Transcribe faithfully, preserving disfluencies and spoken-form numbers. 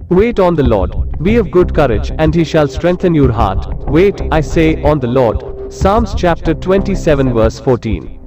Wait on the Lord. Be of good courage, and he shall strengthen your heart. Wait, I say, on the Lord. Psalms chapter twenty-seven verse fourteen.